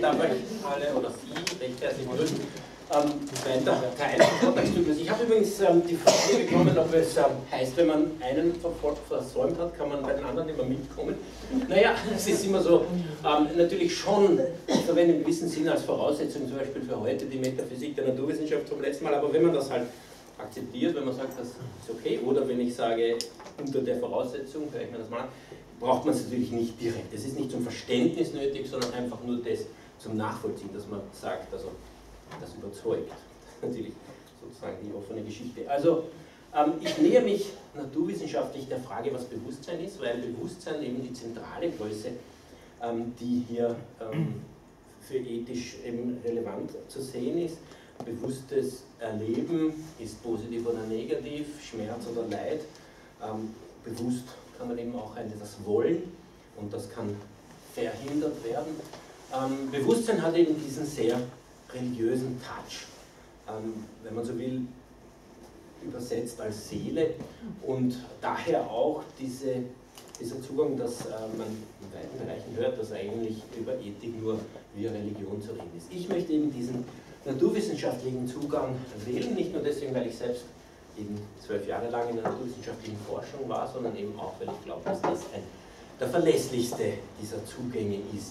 darf euch alle oder Sie recht herzlich begrüßen. Weiter Teil des Vortragszyklus. Ich habe übrigens die Frage bekommen, ob es heißt, wenn man einen versäumt hat, kann man bei den anderen immer mitkommen. Naja, es ist immer so, natürlich schon, ich verwende im gewissen Sinn als Voraussetzung zum Beispiel für heute die Metaphysik der Naturwissenschaft vom letzten Mal, aber wenn man das halt akzeptiert, wenn man sagt, das ist okay, oder wenn ich sage, unter der Voraussetzung, höre ich mir das mal an, braucht man es natürlich nicht direkt. Es ist nicht zum Verständnis nötig, sondern einfach nur das zum Nachvollziehen, dass man sagt, also das überzeugt. Das ist natürlich sozusagen die offene Geschichte. Also ich nähere mich naturwissenschaftlich der Frage, was Bewusstsein ist, weil Bewusstsein eben die zentrale Größe, die hier für ethisch eben relevant zu sehen ist. Bewusstes Erleben ist positiv oder negativ, Schmerz oder Leid. Bewusst kann man eben auch etwas wollen und das kann verhindert werden. Bewusstsein hat eben diesen sehr religiösen Touch, wenn man so will, übersetzt als Seele und daher auch dieser Zugang, dass man in weiten Bereichen hört, dass eigentlich über Ethik nur via Religion zu reden ist. Ich möchte eben diesen naturwissenschaftlichen Zugang wählen, nicht nur deswegen, weil ich selbst eben 12 Jahre lang in der naturwissenschaftlichen Forschung war, sondern eben auch, weil ich glaube, dass das der verlässlichste dieser Zugänge ist.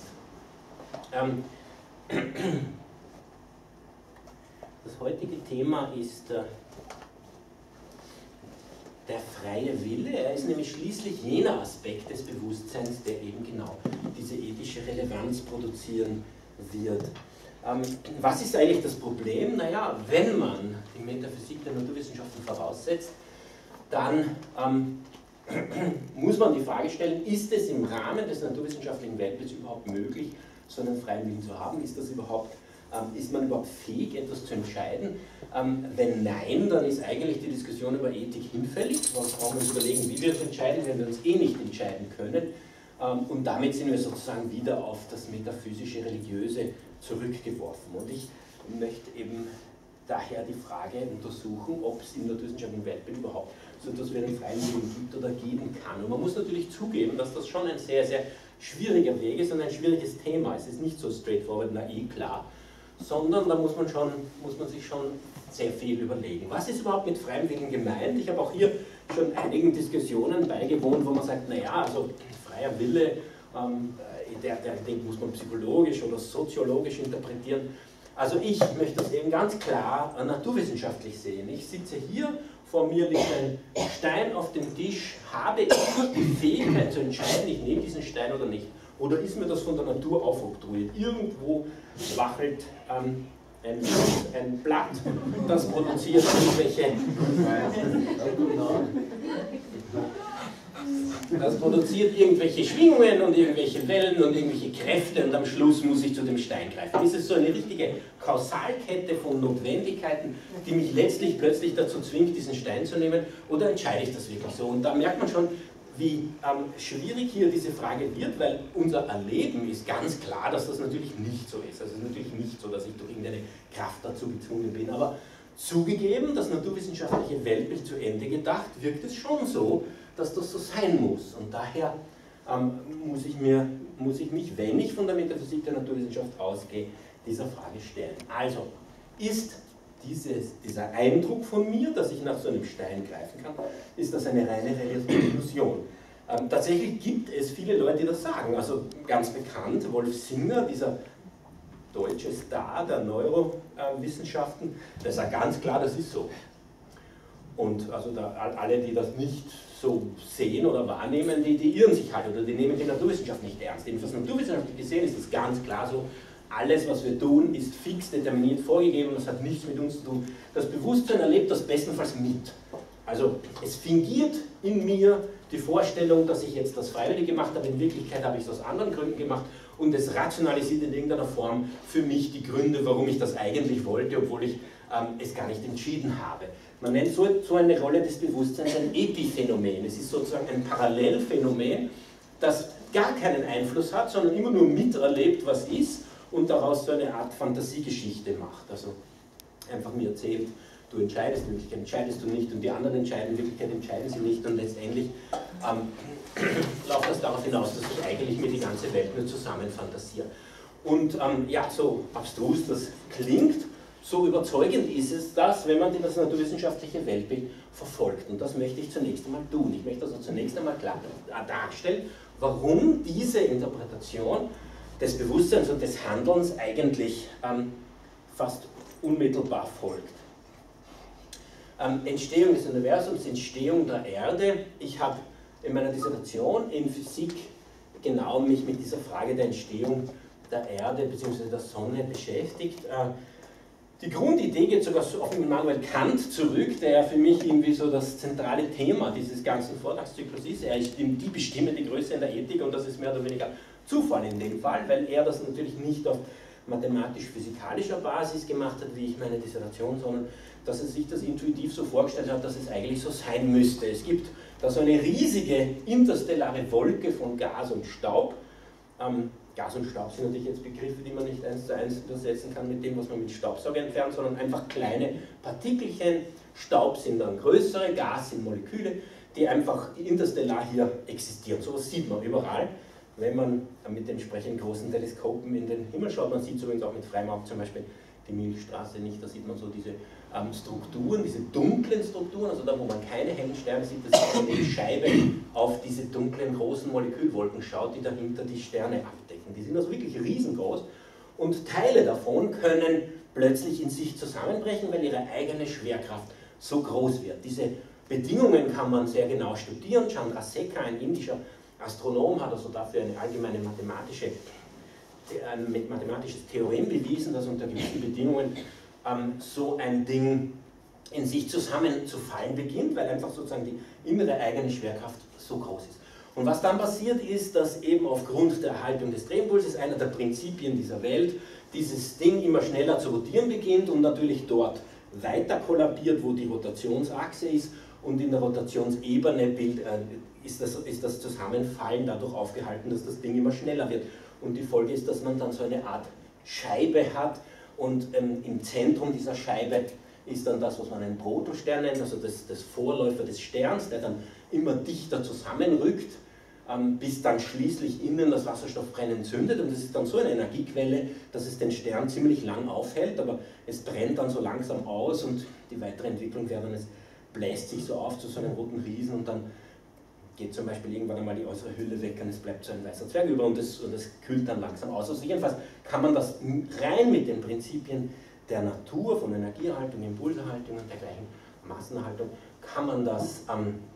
Das heutige Thema ist der freie Wille. Er ist nämlich schließlich jener Aspekt des Bewusstseins, der eben genau diese ethische Relevanz produzieren wird. Was ist eigentlich das Problem? Naja, wenn man die Metaphysik der Naturwissenschaften voraussetzt, dann muss man die Frage stellen, ist es im Rahmen des naturwissenschaftlichen Weltbilds überhaupt möglich, so einen freien Willen zu haben? Ist man überhaupt fähig, etwas zu entscheiden? Wenn nein, dann ist eigentlich die Diskussion über Ethik hinfällig. Wir brauchen uns überlegen, wie wir es entscheiden, wenn wir uns eh nicht entscheiden können. Und damit sind wir sozusagen wieder auf das metaphysische, religiöse zurückgeworfen. Und ich möchte eben daher die Frage untersuchen, ob es im naturwissenschaftlichen Weltbild überhaupt so etwas wie einen freien Willen gibt oder geben kann. Und man muss natürlich zugeben, dass das schon ein sehr, sehr schwieriger Weg ist und ein schwieriges Thema. Es ist nicht so straightforward, na eh klar, sondern da muss man sich schon sehr viel überlegen. Was ist überhaupt mit freiem Willen gemeint? Ich habe auch hier schon einigen Diskussionen beigewohnt, wo man sagt, naja, also freier Wille, den muss man psychologisch oder soziologisch interpretieren. Also ich möchte das eben ganz klar naturwissenschaftlich sehen. Ich sitze hier, vor mir liegt ein Stein auf dem Tisch, habe ich die Fähigkeit zu entscheiden, ich nehme diesen Stein oder nicht. Oder ist mir das von der Natur aufoktroyiert? Irgendwo wachelt ein Blatt, das produziert irgendwelche Schwingungen und irgendwelche Wellen und irgendwelche Kräfte und am Schluss muss ich zu dem Stein greifen. Das ist so eine richtige Kausalkette von Notwendigkeiten, die mich letztlich plötzlich dazu zwingt, diesen Stein zu nehmen, oder entscheide ich das wirklich so? Und da merkt man schon, wie schwierig hier diese Frage wird, weil unser Erleben ist ganz klar, dass das natürlich nicht so ist. Also es ist natürlich nicht so, dass ich durch irgendeine Kraft dazu gezwungen bin, aber zugegeben, das naturwissenschaftliche Weltbild zu Ende gedacht, wirkt es schon so, dass das so sein muss. Und daher muss ich mich, wenn ich von der Metaphysik der Naturwissenschaft ausgehe, dieser Frage stellen. Also, ist dieser Eindruck von mir, dass ich nach so einem Stein greifen kann, ist das eine reine Illusion? Tatsächlich gibt es viele Leute, die das sagen. Also ganz bekannt, Wolf Singer, dieser deutsche Star der Neurowissenschaften, der sagt ganz klar, das ist so. Und also alle, die das nicht so sehen oder wahrnehmen, die irren sich halt oder die nehmen die Naturwissenschaft nicht ernst. Jedenfalls naturwissenschaftlich gesehen ist es ganz klar so, alles, was wir tun, ist fix determiniert vorgegeben und das hat nichts mit uns zu tun. Das Bewusstsein erlebt das bestenfalls mit. Also es fingiert in mir die Vorstellung, dass ich jetzt das freiwillig gemacht habe, in Wirklichkeit habe ich es aus anderen Gründen gemacht und es rationalisiert in irgendeiner Form für mich die Gründe, warum ich das eigentlich wollte, obwohl ich es gar nicht entschieden habe. Man nennt so eine Rolle des Bewusstseins ein Epiphänomen. Es ist sozusagen ein Parallelphänomen, das gar keinen Einfluss hat, sondern immer nur miterlebt, was ist, und daraus so eine Art Fantasiegeschichte macht. Also einfach mir erzählt, du entscheidest, in Wirklichkeit entscheidest du nicht und die anderen entscheiden, in Wirklichkeit entscheiden sie nicht und letztendlich läuft das darauf hinaus, dass ich eigentlich mir die ganze Welt nur zusammen fantasiere. Und ja, so abstrus das klingt, so überzeugend ist es das, wenn man das naturwissenschaftliche Weltbild verfolgt. Und das möchte ich zunächst einmal tun. Ich möchte also zunächst einmal klar darstellen, warum diese Interpretation des Bewusstseins und des Handelns eigentlich fast unmittelbar folgt. Entstehung des Universums, Entstehung der Erde. Ich habe in meiner Dissertation in Physik genau mich mit dieser Frage der Entstehung der Erde bzw. der Sonne beschäftigt. Die Grundidee geht sogar auf Immanuel Kant zurück, der ja für mich irgendwie so das zentrale Thema dieses ganzen Vortragszyklus ist. Er ist die bestimmende Größe in der Ethik und das ist mehr oder weniger Zufall in dem Fall, weil er das natürlich nicht auf mathematisch-physikalischer Basis gemacht hat, wie ich meine Dissertation, sondern dass er sich das intuitiv so vorgestellt hat, dass es eigentlich so sein müsste. Es gibt da so eine riesige interstellare Wolke von Gas und Staub. Gas und Staub sind natürlich jetzt Begriffe, die man nicht 1:1 übersetzen kann mit dem, was man mit Staubsauger entfernt, sondern einfach kleine Partikelchen. Staub sind dann größere, Gas sind Moleküle, die einfach interstellar hier existieren. So etwas sieht man überall, wenn man mit entsprechend großen Teleskopen in den Himmel schaut. Man sieht es übrigens auch mit freiem Auge zum Beispiel die Milchstraße nicht, da sieht man so diese Strukturen, diese dunklen Strukturen, also da, wo man keine hellen Sterne sieht, das ist eine Scheibe auf diese dunklen, großen Molekülwolken schaut, die dahinter die Sterne abdecken. Die sind also wirklich riesengroß und Teile davon können plötzlich in sich zusammenbrechen, weil ihre eigene Schwerkraft so groß wird. Diese Bedingungen kann man sehr genau studieren. Chandrasekhar, ein indischer Astronom, hat also dafür eine allgemeine mathematisches Theorem bewiesen, dass unter gewissen Bedingungen so ein Ding in sich zusammenzufallen beginnt, weil einfach sozusagen die innere eigene Schwerkraft so groß ist. Und was dann passiert ist, dass eben aufgrund der Erhaltung des Drehimpulses, einer der Prinzipien dieser Welt, dieses Ding immer schneller zu rotieren beginnt und natürlich dort weiter kollabiert, wo die Rotationsachse ist, und in der Rotationsebene ist das Zusammenfallen dadurch aufgehalten, dass das Ding immer schneller wird. Und die Folge ist, dass man dann so eine Art Scheibe hat, und im Zentrum dieser Scheibe ist dann das, was man einen Protostern nennt, also das Vorläufer des Sterns, der dann immer dichter zusammenrückt, bis dann schließlich innen das Wasserstoffbrennen zündet, und das ist dann so eine Energiequelle, dass es den Stern ziemlich lang aufhält, aber es brennt dann so langsam aus, und die weitere Entwicklung wäre dann, es bläst sich so auf zu so einem roten Riesen, und dann geht zum Beispiel irgendwann einmal die äußere Hülle weg und es bleibt so ein weißer Zwerg über, und das kühlt dann langsam aus. Also jedenfalls kann man das rein mit den Prinzipien der Natur, von Energieerhaltung, Impulserhaltung und dergleichen, Massenerhaltung, kann man das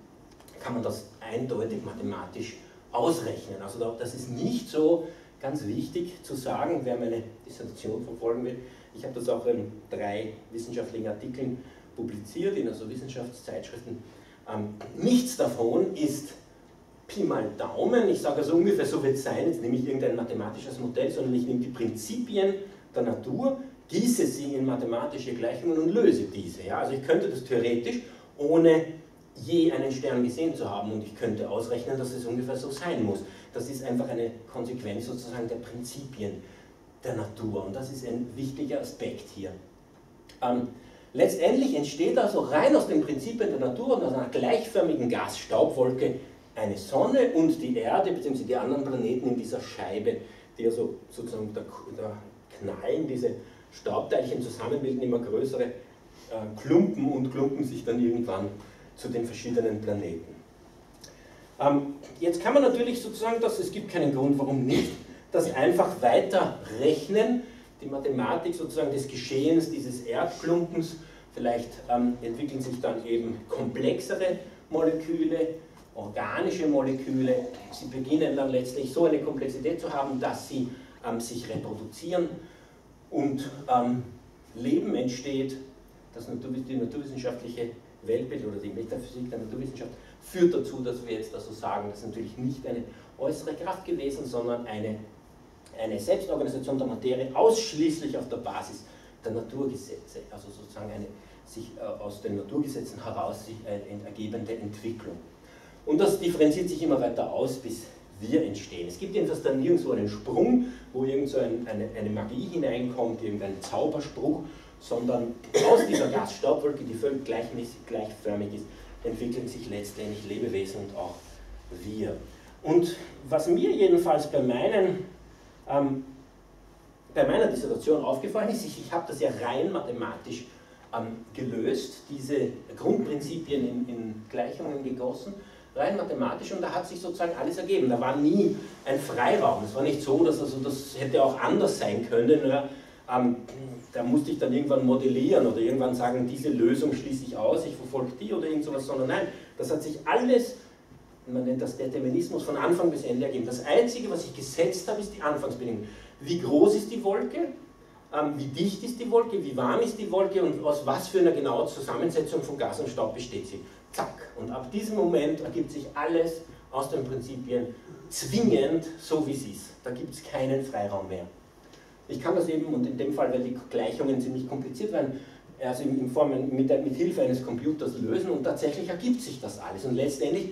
eindeutig mathematisch ausrechnen. Also das ist nicht so ganz wichtig zu sagen, wer meine Dissertation verfolgen will. Ich habe das auch in 3 wissenschaftlichen Artikeln publiziert, in also Wissenschaftszeitschriften. Nichts davon ist Pi mal Daumen, ich sage also ungefähr so wird es sein, jetzt nehme ich irgendein mathematisches Modell, sondern ich nehme die Prinzipien der Natur, gieße sie in mathematische Gleichungen und löse diese. Ja? Also ich könnte das theoretisch, ohne je einen Stern gesehen zu haben, und ich könnte ausrechnen, dass es ungefähr so sein muss. Das ist einfach eine Konsequenz sozusagen der Prinzipien der Natur, und das ist ein wichtiger Aspekt hier. Letztendlich entsteht also rein aus den Prinzipien der Natur und aus einer gleichförmigen Gasstaubwolke eine Sonne und die Erde bzw. die anderen Planeten in dieser Scheibe, die also sozusagen da knallen, diese Staubteilchen zusammenbilden, immer größere Klumpen und klumpen sich dann irgendwann zu den verschiedenen Planeten. Jetzt kann man natürlich sozusagen, es gibt keinen Grund, warum nicht, das einfach weiter rechnen, die Mathematik sozusagen des Geschehens dieses Erdklumpens. Vielleicht entwickeln sich dann eben komplexere Moleküle, organische Moleküle. Sie beginnen dann letztlich so eine Komplexität zu haben, dass sie sich reproduzieren und Leben entsteht. Die naturwissenschaftliche Weltbild oder die Metaphysik der Naturwissenschaft führt dazu, dass wir jetzt also sagen, das ist natürlich nicht eine äußere Kraft gewesen, sondern eine Selbstorganisation der Materie ausschließlich auf der Basis der Naturgesetze, also sozusagen eine sich aus den Naturgesetzen heraus sich ergebende Entwicklung. Und das differenziert sich immer weiter aus, bis wir entstehen. Es gibt jedenfalls dann nirgendwo einen Sprung, wo irgend so eine Magie hineinkommt, irgendein Zauberspruch, sondern aus dieser Gasstaubwolke, die völlig gleichförmig ist, entwickeln sich letztendlich Lebewesen und auch wir. Und was mir jedenfalls bei meinen bei meiner Dissertation aufgefallen ist, ich habe das ja rein mathematisch gelöst, diese Grundprinzipien in Gleichungen gegossen, rein mathematisch, und da hat sich sozusagen alles ergeben. Da war nie ein Freiraum. Es war nicht so, dass also das hätte auch anders sein können. Ja. Da musste ich dann irgendwann modellieren oder irgendwann sagen, diese Lösung schließe ich aus, ich verfolge die oder irgend sowas, sondern nein, das hat sich alles, man nennt das Determinismus, von Anfang bis Ende ergeben. Das Einzige, was ich gesetzt habe, ist die Anfangsbedingung. Wie groß ist die Wolke? Wie dicht ist die Wolke? Wie warm ist die Wolke? Und aus was für einer genauen Zusammensetzung von Gas und Staub besteht sie? Zack. Und ab diesem Moment ergibt sich alles aus den Prinzipien zwingend, so wie es ist. Da gibt es keinen Freiraum mehr. Ich kann das eben, und in dem Fall, weil die Gleichungen ziemlich kompliziert werden, also mit Hilfe eines Computers lösen, und tatsächlich ergibt sich das alles. Und letztendlich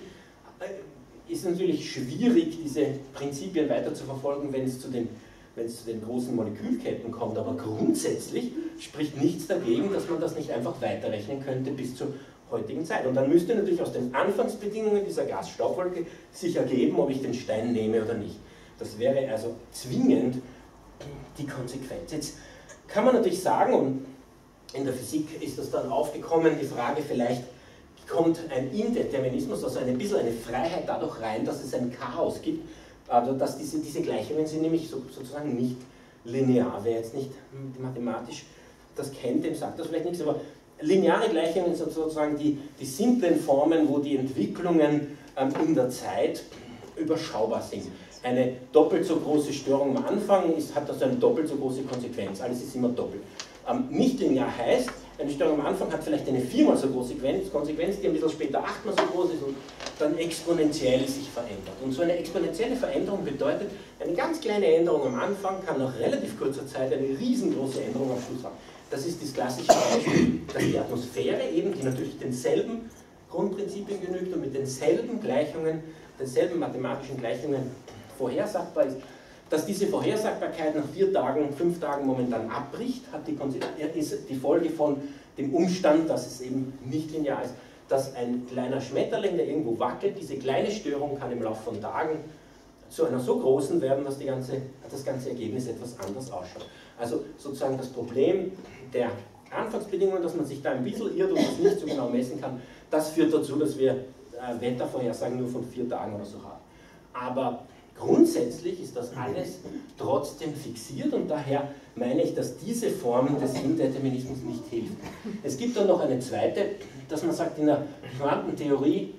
ist es natürlich schwierig, diese Prinzipien weiter zu verfolgen, wenn es zu den großen Molekülketten kommt, aber grundsätzlich spricht nichts dagegen, dass man das nicht einfach weiterrechnen könnte bis zur heutigen Zeit. Und dann müsste natürlich aus den Anfangsbedingungen dieser Gas-Staubwolke sich ergeben, ob ich den Stein nehme oder nicht. Das wäre also zwingend die Konsequenz. Jetzt kann man natürlich sagen, und in der Physik ist das dann aufgekommen, die Frage, vielleicht kommt ein Indeterminismus, also ein bisschen eine Freiheit dadurch rein, dass es ein Chaos gibt, also dass diese Gleichungen sind nämlich sozusagen nicht linear. Wer jetzt nicht mathematisch das kennt, dem sagt das vielleicht nichts, aber lineare Gleichungen sind sozusagen die simplen Formen, wo die Entwicklungen in der Zeit überschaubar sind. Eine doppelt so große Störung am Anfang hat also eine doppelt so große Konsequenz, alles ist immer doppelt. Nicht linear heißt, eine Störung am Anfang hat vielleicht eine viermal so große Konsequenz, die ein bisschen später achtmal so groß ist und dann exponentiell sich verändert. Und so eine exponentielle Veränderung bedeutet, eine ganz kleine Änderung am Anfang kann nach relativ kurzer Zeit eine riesengroße Änderung am Schluss haben. Das ist das klassische Beispiel, dass die Atmosphäre eben, die natürlich denselben Grundprinzipien genügt und mit denselben Gleichungen, denselben mathematischen Gleichungen vorhersagbar ist, dass diese Vorhersagbarkeit nach 4 Tagen, 5 Tagen momentan abbricht, ist die Folge von dem Umstand, dass es eben nicht linear ist, dass ein kleiner Schmetterling, der irgendwo wackelt, diese kleine Störung kann im Laufe von Tagen zu einer so großen werden, dass das ganze Ergebnis etwas anders ausschaut. Also sozusagen das Problem der Anfangsbedingungen, dass man sich da ein bisschen irrt und das nicht so genau messen kann, das führt dazu, dass wir Wettervorhersagen nur von 4 Tagen oder so haben. Aber grundsätzlich ist das alles trotzdem fixiert und daher meine ich, dass diese Form des Indeterminismus nicht hilft. Es gibt dann noch eine zweite, dass man sagt, in der Quantentheorie,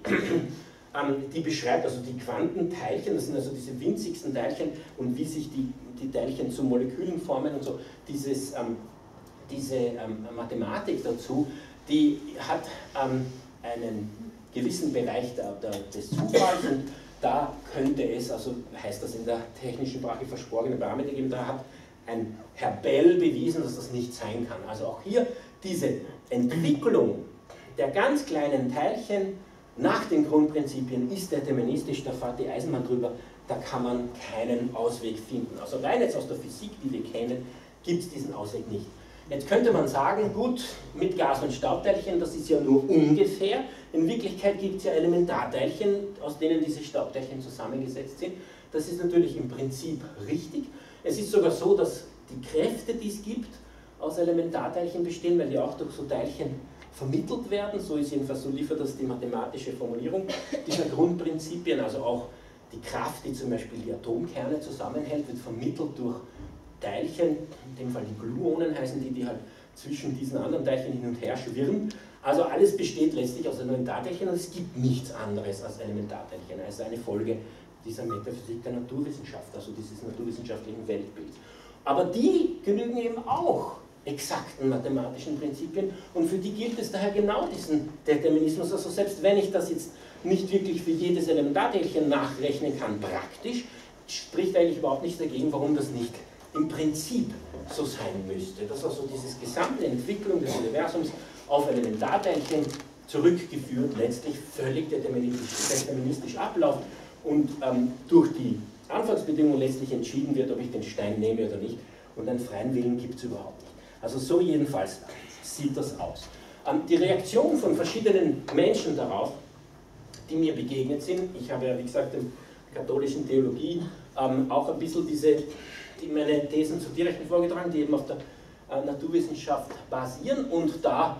die beschreibt also die Quantenteilchen, das sind also diese winzigsten Teilchen und wie sich die Teilchen zu Molekülen formen und so, diese Mathematik dazu, die hat einen gewissen Bereich des Zufalls und da könnte es, also heißt das in der technischen Sprache, verborgene Parameter geben, da hat ein Herr Bell bewiesen, dass das nicht sein kann. Also auch hier diese Entwicklung der ganz kleinen Teilchen nach den Grundprinzipien ist deterministisch, da fährt die Eisenbahn drüber, da kann man keinen Ausweg finden. Also rein jetzt aus der Physik, die wir kennen, gibt es diesen Ausweg nicht. Jetzt könnte man sagen, gut, mit Gas- und Staubteilchen, das ist ja nur ungefähr. In Wirklichkeit gibt es ja Elementarteilchen, aus denen diese Staubteilchen zusammengesetzt sind. Das ist natürlich im Prinzip richtig. Es ist sogar so, dass die Kräfte, die es gibt, aus Elementarteilchen bestehen, weil die auch durch so Teilchen vermittelt werden. So ist jedenfalls, so liefert das die mathematische Formulierung dieser Grundprinzipien. Also auch die Kraft, die zum Beispiel die Atomkerne zusammenhält, wird vermittelt durch Teilchen, in dem Fall die Gluonen heißen die halt zwischen diesen anderen Teilchen hin und her schwirren. Also alles besteht letztlich aus Elementarteilchen und es gibt nichts anderes als Elementarteilchen. Also eine Folge dieser Metaphysik der Naturwissenschaft, also dieses naturwissenschaftlichen Weltbilds. Aber die genügen eben auch exakten mathematischen Prinzipien und für die gilt es daher genau diesen Determinismus. Also selbst wenn ich das jetzt nicht wirklich für jedes Elementarteilchen nachrechnen kann, praktisch, spricht eigentlich überhaupt nichts dagegen, warum das nicht im Prinzip so sein müsste. Dass also diese gesamte Entwicklung des Universums auf Elementarteilchen zurückgeführt, letztlich völlig deterministisch abläuft und durch die Anfangsbedingungen letztlich entschieden wird, ob ich den Stein nehme oder nicht. Und einen freien Willen gibt es überhaupt nicht. Also so jedenfalls sieht das aus. Die Reaktion von verschiedenen Menschen darauf, die mir begegnet sind, ich habe ja wie gesagt in der katholischen Theologie auch ein bisschen diese meine Thesen zu Tierrechten vorgetragen, die eben auf der Naturwissenschaft basieren, und da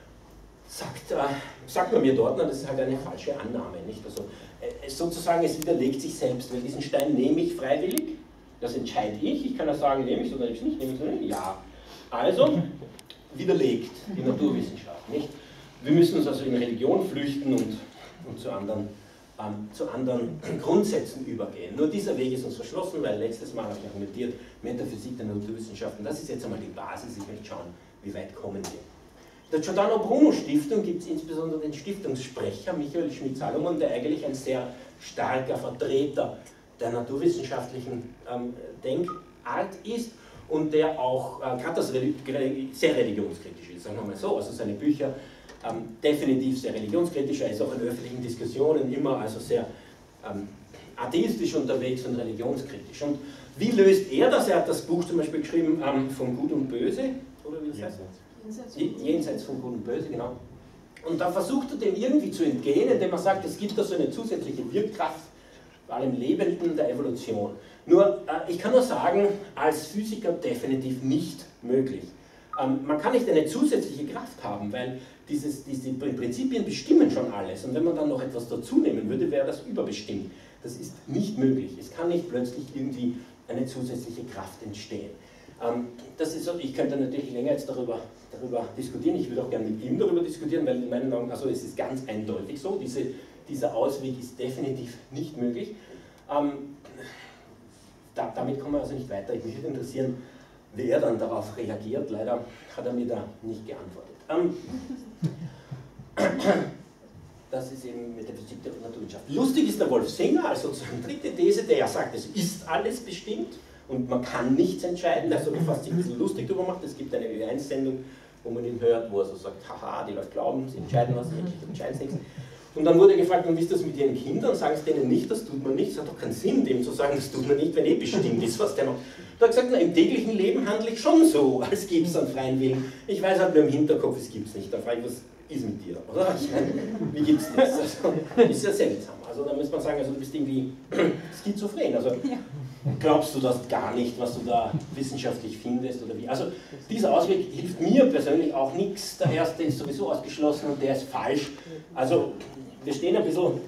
sagt man mir dort, das ist halt eine falsche Annahme, nicht? Also, sozusagen, es widerlegt sich selbst, weil diesen Stein nehme ich freiwillig, das entscheide ich, ich kann ja sagen, nehme ich es oder nehme ich es nicht, nehme ich es oder nicht, ja. Also, widerlegt die Naturwissenschaft, nicht? Wir müssen uns also in Religion flüchten und zu anderen Grundsätzen übergehen. Nur dieser Weg ist uns verschlossen, weil letztes Mal habe ich argumentiert, Metaphysik der Naturwissenschaften, das ist jetzt einmal die Basis, ich möchte schauen, wie weit kommen wir. Der Giordano Bruno Stiftung gibt es insbesondere den Stiftungssprecher Michael Schmidt-Salomon, der eigentlich ein sehr starker Vertreter der naturwissenschaftlichen Denkart ist und der auch gerade sehr religionskritisch ist, sagen wir mal so. Also seine Bücher definitiv sehr religionskritisch, er ist auch in öffentlichen Diskussionen immer also sehr atheistisch unterwegs und religionskritisch. Und wie löst er das? Er hat das Buch zum Beispiel geschrieben von Gut und Böse, oder wie das heißt? Jenseits von Gut und Böse, genau. Und da versucht er dem irgendwie zu entgehen, indem er sagt, es gibt da so eine zusätzliche Wirkkraft, vor allem Lebenden der Evolution. Nur, ich kann nur sagen, als Physiker definitiv nicht möglich. Man kann nicht eine zusätzliche Kraft haben, weil diese Prinzipien bestimmen schon alles. Und wenn man dann noch etwas dazu nehmen würde, wäre das überbestimmt. Das ist nicht möglich. Es kann nicht plötzlich irgendwie eine zusätzliche Kraft entstehen. Das ist so, ich könnte natürlich länger jetzt darüber diskutieren. Ich würde auch gerne mit ihm darüber diskutieren, weil in meinen Augen, also es ist ganz eindeutig so, dieser Ausweg ist definitiv nicht möglich. Damit kommen wir also nicht weiter. Ich mich würde interessieren, wie er dann darauf reagiert. Leider hat er mir da nicht geantwortet. Das ist eben mit der Physik der Naturwissenschaft. Lustig ist der Wolf Singer, also sozusagen dritte These, der ja sagt, es ist alles bestimmt und man kann nichts entscheiden, der so fast sich ein bisschen lustig darüber macht. Es gibt eine Ö1-Sendung, wo man ihn hört, wo er so sagt, haha, die Leute glauben, sie entscheiden was, sie entscheiden nichts. Und dann wurde gefragt, und wie ist das mit ihren Kindern? Sagen sie denen nicht, das tut man nicht. Es hat doch keinen Sinn, dem zu sagen, das tut man nicht, wenn bestimmt ist, was der macht. Da hat er gesagt, na, im täglichen Leben handle ich schon so, als gäbe es einen freien Willen. Ich weiß halt nur im Hinterkopf, es gibt es nicht. Da frage ich, was ist mit dir, oder? Ich meine, wie gibt es das? Also, ist ja seltsam. Also da muss man sagen, also, du bist irgendwie schizophren. Also glaubst du das gar nicht, was du da wissenschaftlich findest oder wie? Also dieser Ausweg hilft mir persönlich auch nichts. Der erste ist sowieso ausgeschlossen und der ist falsch. Also wir stehen ein bisschen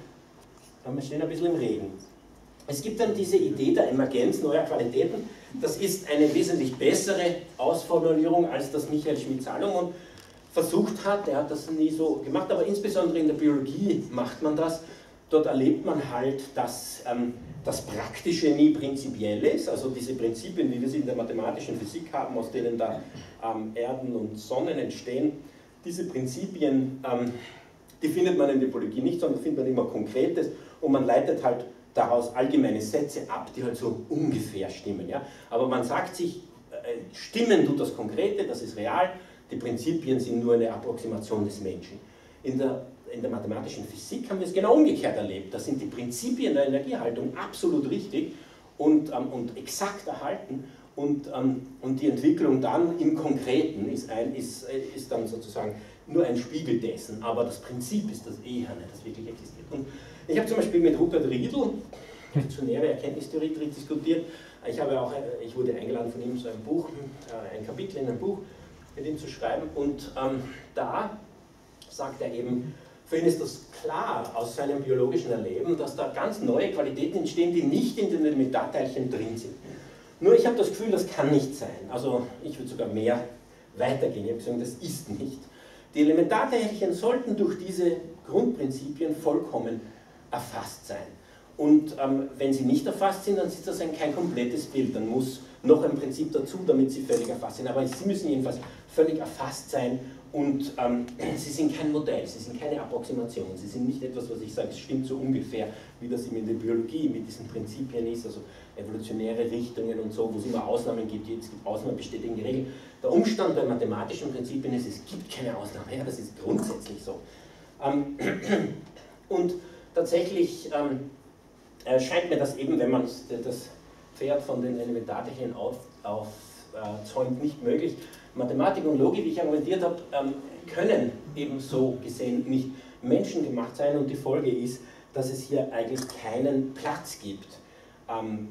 im Regen. Es gibt dann diese Idee der Emergenz neuer Qualitäten. Das ist eine wesentlich bessere Ausformulierung, als das Michael Schmidt-Salomon versucht hat. Er hat das nie so gemacht, aber insbesondere in der Biologie macht man das. Dort erlebt man halt, dass das Praktische nie prinzipiell ist, also diese Prinzipien, wie wir sie in der mathematischen Physik haben, aus denen da Erden und Sonnen entstehen, diese Prinzipien, die findet man in der Biologie nicht, sondern findet man immer Konkretes und man leitet halt daraus allgemeine Sätze ab, die halt so ungefähr stimmen. Ja? Aber man sagt sich, stimmen tut das Konkrete, das ist real, die Prinzipien sind nur eine Approximation des Menschen. In der mathematischen Physik haben wir es genau umgekehrt erlebt. Da sind die Prinzipien der Energiehaltung absolut richtig und exakt erhalten und die Entwicklung dann im Konkreten ist dann sozusagen nur ein Spiegel dessen, aber das Prinzip ist das Eherne, das wirklich existiert. Und ich habe zum Beispiel mit Rupert Riedl evolutionäre Erkenntnistheorie diskutiert. Ich wurde eingeladen von ihm, so ein Kapitel in einem Buch mit ihm zu schreiben und da sagt er eben, für ihn ist das klar aus seinem biologischen Erleben, dass da ganz neue Qualitäten entstehen, die nicht in den Elementarteilchen drin sind. Nur ich habe das Gefühl, das kann nicht sein. Also ich würde sogar mehr weitergehen. Ich habe gesagt, das ist nicht. Die Elementarteilchen sollten durch diese Grundprinzipien vollkommen erfasst sein. Und wenn sie nicht erfasst sind, dann ist das kein komplettes Bild. Dann muss noch ein Prinzip dazu, damit sie völlig erfasst sind. Aber sie müssen jedenfalls völlig erfasst sein. Und sie sind kein Modell, sie sind keine Approximation, sie sind nicht etwas, was ich sage, es stimmt so ungefähr, wie das eben in der Biologie mit diesen Prinzipien ist, also evolutionäre Richtungen und so, wo es immer Ausnahmen gibt, es gibt Ausnahmen bestätigen die Regel. Der Umstand bei mathematischen Prinzipien ist, es gibt keine Ausnahmen, ja, das ist grundsätzlich so. Und tatsächlich scheint mir das eben, wenn man das Pferd von den Elementarteilchen aufzäumt, nicht möglich. Mathematik und Logik, wie ich argumentiert habe, können eben so gesehen nicht menschengemacht sein und die Folge ist, dass es hier eigentlich keinen Platz gibt,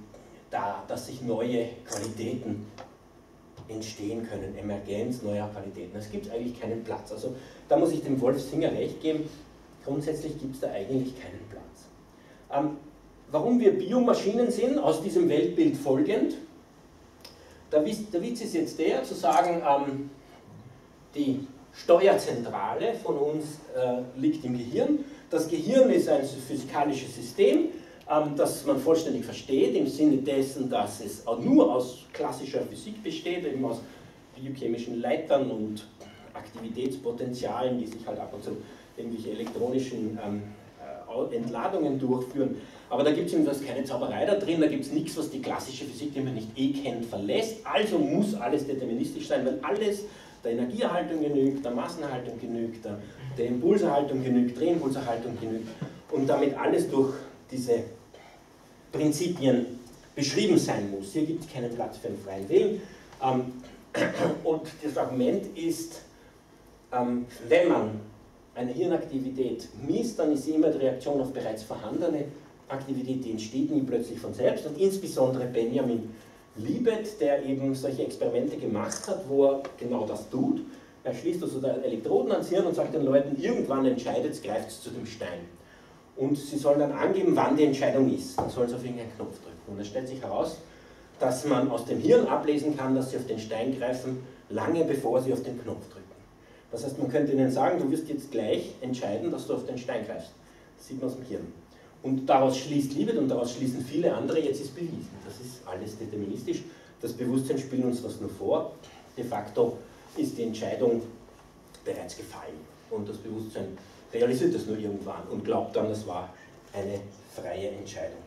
dass sich neue Qualitäten entstehen können, Emergenz neuer Qualitäten. Es gibt eigentlich keinen Platz. Also da muss ich dem Wolf Singer recht geben, grundsätzlich gibt es da eigentlich keinen Platz. Warum wir Biomaschinen sind, aus diesem Weltbild folgend, der Witz ist jetzt der, zu sagen, die Steuerzentrale von uns liegt im Gehirn. Das Gehirn ist ein physikalisches System, das man vollständig versteht, im Sinne dessen, dass es nur aus klassischer Physik besteht, eben aus biochemischen Leitern und Aktivitätspotenzialen, die sich halt ab und zu irgendwelche elektronischen Entladungen durchführen. Aber da gibt es jedenfalls keine Zauberei da drin, da gibt es nichts, was die klassische Physik, die man nicht kennt, verlässt. Also muss alles deterministisch sein, weil alles der Energieerhaltung genügt, der Massenerhaltung genügt, der Impulserhaltung genügt, Drehimpulserhaltung genügt und damit alles durch diese Prinzipien beschrieben sein muss. Hier gibt es keinen Platz für einen freien Willen. Und das Argument ist, wenn man eine Hirnaktivität misst, dann ist sie immer die Reaktion auf bereits vorhandene Aktivität, die entsteht nie plötzlich von selbst. Und insbesondere Benjamin Libet, der eben solche Experimente gemacht hat, wo er genau das tut. Er schließt also da Elektroden ans Hirn und sagt den Leuten, irgendwann entscheidet es, greift es zu dem Stein. Und sie sollen dann angeben, wann die Entscheidung ist. Dann sollen sie auf irgendeinen Knopf drücken. Und es stellt sich heraus, dass man aus dem Hirn ablesen kann, dass sie auf den Stein greifen, lange bevor sie auf den Knopf drücken. Das heißt, man könnte ihnen sagen, du wirst jetzt gleich entscheiden, dass du auf den Stein greifst. Das sieht man aus dem Hirn. Und daraus schließt Libet und daraus schließen viele andere, jetzt ist bewiesen. Das ist alles deterministisch. Das Bewusstsein spielt uns das nur vor. De facto ist die Entscheidung bereits gefallen. Und das Bewusstsein realisiert das nur irgendwann und glaubt dann, das war eine freie Entscheidung.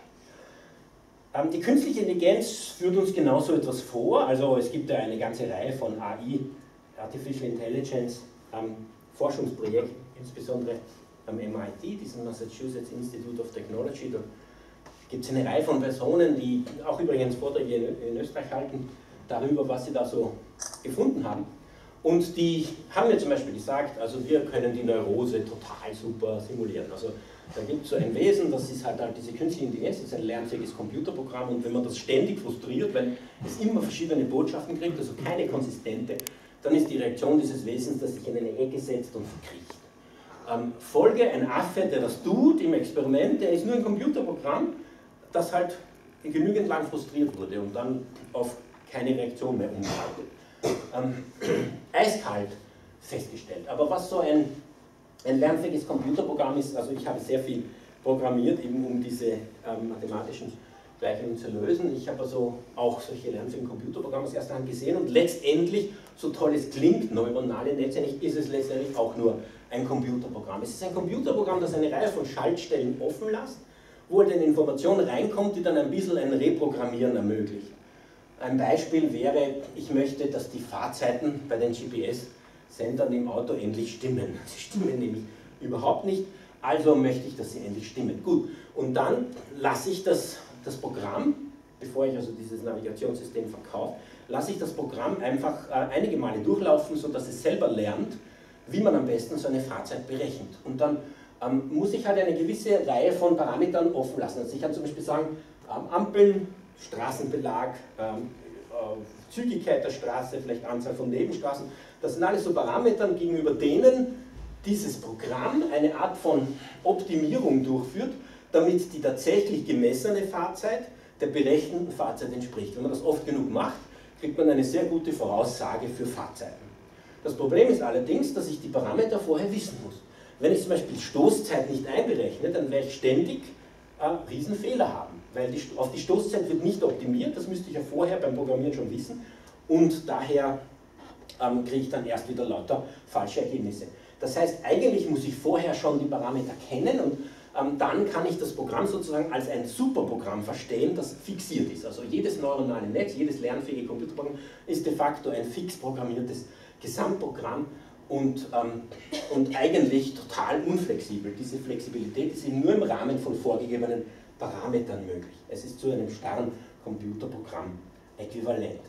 Die künstliche Intelligenz führt uns genauso etwas vor. Also es gibt ja eine ganze Reihe von AI, Artificial Intelligence, Forschungsprojekten, insbesondere am MIT, diesem Massachusetts Institute of Technology. Da gibt es eine Reihe von Personen, die auch übrigens Vorträge in Österreich halten, darüber, was sie da so gefunden haben. Und die haben mir zum Beispiel gesagt, also wir können die Neurose total super simulieren. Also da gibt es so ein Wesen, das ist halt diese künstliche Intelligenz, das ist ein lernfähiges Computerprogramm und wenn man das ständig frustriert, weil es immer verschiedene Botschaften kriegt, also keine konsistente, dann ist die Reaktion dieses Wesens, dass sich in eine Ecke setzt und verkriecht. Folge, ein Affe, der das tut im Experiment, der ist nur ein Computerprogramm, das halt genügend lang frustriert wurde und dann auf keine Reaktion mehr umschaltet. Eiskalt festgestellt. Aber was so ein lernfähiges Computerprogramm ist, also ich habe sehr viel programmiert, eben um diese mathematischen Gleichungen zu lösen. Ich habe also auch solche lernfähigen Computerprogramme aus erster Hand gesehen und letztendlich, so toll es klingt, neuronale Netze, ist es letztendlich auch nur ein Computerprogramm. Es ist ein Computerprogramm, das eine Reihe von Schaltstellen offen lässt, wo eine Information reinkommt, die dann ein bisschen ein Reprogrammieren ermöglicht. Ein Beispiel wäre, ich möchte, dass die Fahrzeiten bei den GPS-Sendern im Auto endlich stimmen. Sie stimmen nämlich überhaupt nicht, also möchte ich, dass sie endlich stimmen. Gut, und dann lasse ich das Programm, bevor ich also dieses Navigationssystem verkaufe, lasse ich das Programm einfach einige Male durchlaufen, sodass es selber lernt, wie man am besten so eine Fahrzeit berechnet. Und dann muss ich halt eine gewisse Reihe von Parametern offen lassen. Also ich kann zum Beispiel sagen, Ampeln, Straßenbelag, Zügigkeit der Straße, vielleicht Anzahl von Nebenstraßen, das sind alles so Parameter, gegenüber denen dieses Programm eine Art von Optimierung durchführt, damit die tatsächlich gemessene Fahrzeit der berechneten Fahrzeit entspricht. Wenn man das oft genug macht, kriegt man eine sehr gute Voraussage für Fahrzeiten. Das Problem ist allerdings, dass ich die Parameter vorher wissen muss. Wenn ich zum Beispiel die Stoßzeit nicht einberechne, dann werde ich ständig Riesenfehler haben, weil auf die Stoßzeit wird nicht optimiert, das müsste ich ja vorher beim Programmieren schon wissen und daher kriege ich dann erst wieder lauter falsche Ergebnisse. Das heißt, eigentlich muss ich vorher schon die Parameter kennen und dann kann ich das Programm sozusagen als ein Superprogramm verstehen, das fixiert ist. Also jedes neuronale Netz, jedes lernfähige Computerprogramm ist de facto ein fix programmiertes Gesamtprogramm und eigentlich total unflexibel. Diese Flexibilität ist eben nur im Rahmen von vorgegebenen Parametern möglich. Es ist zu einem starren Computerprogramm äquivalent.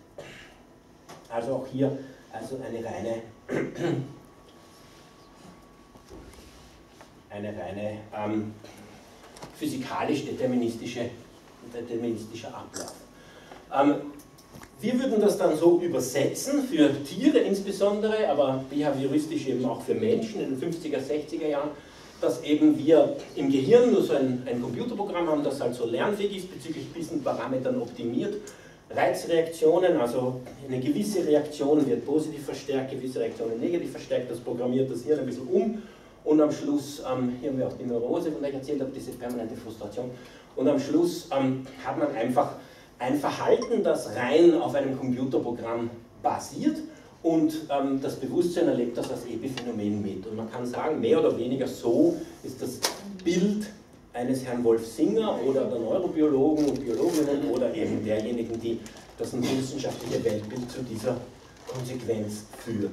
Also auch hier eine reine physikalisch-deterministische deterministischer Ablauf. Wir würden das dann so übersetzen, für Tiere insbesondere, aber behavioristisch eben auch für Menschen in den 50er, 60er Jahren, dass eben wir im Gehirn nur so ein Computerprogramm haben, das halt so lernfähig ist, bezüglich bestimmten Parametern optimiert. Reizreaktionen, also eine gewisse Reaktion wird positiv verstärkt, gewisse Reaktionen negativ verstärkt, das programmiert das Hirn ein bisschen um und am Schluss, hier haben wir auch die Neurose, von der ich erzählt habe, diese permanente Frustration, und am Schluss hat man einfach ein Verhalten, das rein auf einem Computerprogramm basiert und das Bewusstsein erlebt das als Epiphänomen mit. Und man kann sagen, mehr oder weniger so ist das Bild eines Herrn Wolf Singer oder der Neurobiologen und Biologinnen oder eben derjenigen, die das wissenschaftliche Weltbild zu dieser Konsequenz führt.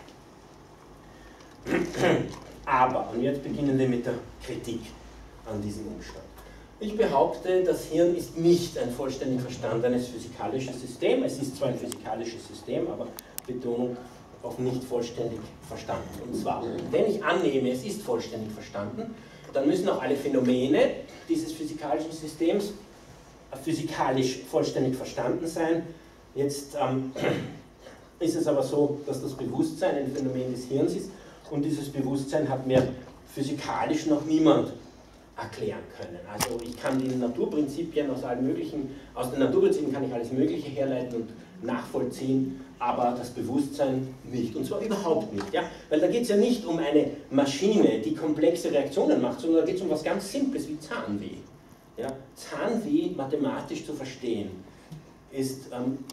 Aber, und jetzt beginnen wir mit der Kritik an diesem Umstand. Ich behaupte, das Hirn ist nicht ein vollständig verstandenes physikalisches System. Es ist zwar ein physikalisches System, aber Betonung auf nicht vollständig verstanden. Und zwar, wenn ich annehme, es ist vollständig verstanden, dann müssen auch alle Phänomene dieses physikalischen Systems physikalisch vollständig verstanden sein. Jetzt ist es aber so, dass das Bewusstsein ein Phänomen des Hirns ist und dieses Bewusstsein hat mir physikalisch noch niemand erklären können. Also ich kann die Naturprinzipien aus den Naturprinzipien kann ich alles Mögliche herleiten und nachvollziehen, aber das Bewusstsein nicht. Und zwar überhaupt nicht. Ja? Weil da geht es ja nicht um eine Maschine, die komplexe Reaktionen macht, sondern da geht es um etwas ganz Simples wie Zahnweh. Ja? Zahnweh mathematisch zu verstehen ist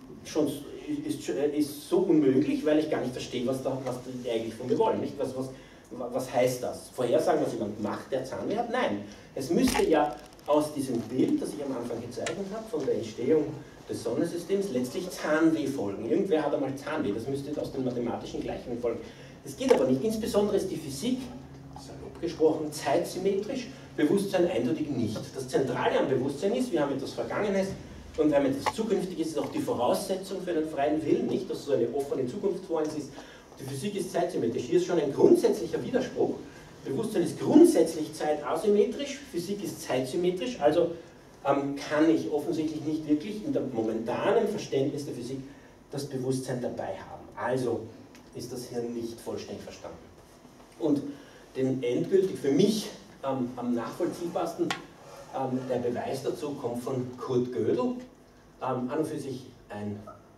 so unmöglich, weil ich gar nicht verstehe, was die eigentlich von mir wollen. Nicht? Was heißt das? Vorhersagen, was jemand macht, der Zahnweh hat? Nein. Es müsste ja aus diesem Bild, das ich am Anfang gezeichnet habe, von der Entstehung des Sonnensystems, letztlich Zahnweh folgen. Irgendwer hat einmal Zahnweh, das müsste aus den mathematischen Gleichungen folgen. Das geht aber nicht. Insbesondere ist die Physik, salopp gesprochen, zeitsymmetrisch, Bewusstsein eindeutig nicht. Das Zentrale am Bewusstsein ist, wir haben etwas Vergangenes und wir haben etwas Zukünftiges, ist auch die Voraussetzung für den freien Willen, nicht, dass so eine offene Zukunft vor uns ist. Die Physik ist zeitsymmetrisch. Hier ist schon ein grundsätzlicher Widerspruch. Bewusstsein ist grundsätzlich zeitasymmetrisch, Physik ist zeitsymmetrisch, also kann ich offensichtlich nicht wirklich in dem momentanen Verständnis der Physik das Bewusstsein dabei haben. Also ist das Hirn nicht vollständig verstanden. Und den endgültig für mich am nachvollziehbarsten, der Beweis dazu kommt von Kurt Gödel, an und für sich ein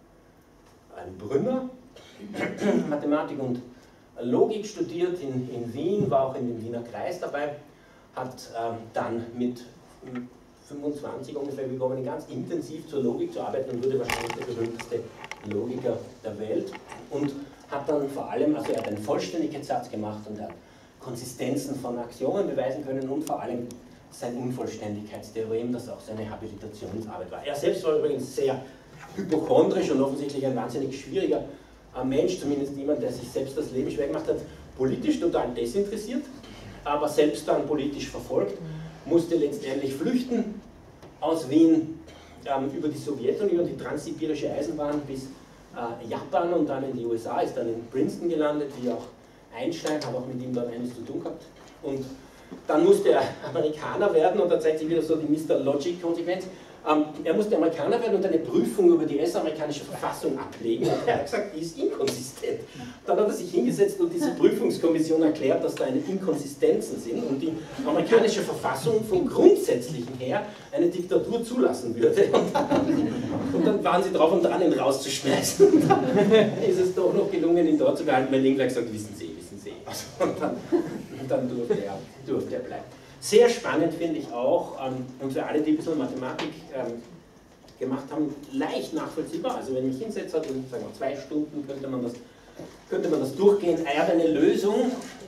Brünner, Mathematik und Logik studiert in Wien, war auch in dem Wiener Kreis dabei, hat dann mit 25 ungefähr begonnen, ganz intensiv zur Logik zu arbeiten und wurde wahrscheinlich der berühmteste Logiker der Welt und hat dann vor allem, also er hat einen Vollständigkeitssatz gemacht und er hat Konsistenzen von Axiomen beweisen können und vor allem sein Unvollständigkeitstheorem, das auch seine Habilitationsarbeit war. Er selbst war übrigens sehr hypochondrisch und offensichtlich ein wahnsinnig schwieriger Mensch, zumindest jemand, der sich selbst das Leben schwer gemacht hat, politisch total desinteressiert, aber selbst dann politisch verfolgt, musste letztendlich flüchten aus Wien über die Sowjetunion, die transsibirische Eisenbahn bis Japan und dann in die USA, ist dann in Princeton gelandet, wie auch Einstein, habe auch mit ihm dann eines zu tun gehabt. Und dann musste er Amerikaner werden und da zeigt sich wieder so die Mr. Logic-Konsequenz. Er musste Amerikaner werden und eine Prüfung über die US-amerikanische Verfassung ablegen. Und er hat gesagt, die ist inkonsistent. Dann hat er sich hingesetzt und diese Prüfungskommission erklärt, dass da eine Inkonsistenzen sind und die amerikanische Verfassung vom Grundsätzlichen her eine Diktatur zulassen würde. Und dann waren sie drauf und dran, ihn rauszuschmeißen. Und dann ist es doch noch gelungen, ihn dort zu behalten, weil Lingler gesagt, wissen Sie. Also, und dann durfte er bleiben. Sehr spannend finde ich auch, und für alle, die ein bisschen Mathematik gemacht haben, leicht nachvollziehbar. Also wenn ich mich hinsetze, in sagen wir 2 Stunden könnte man das durchgehen. Er hat eine Lösung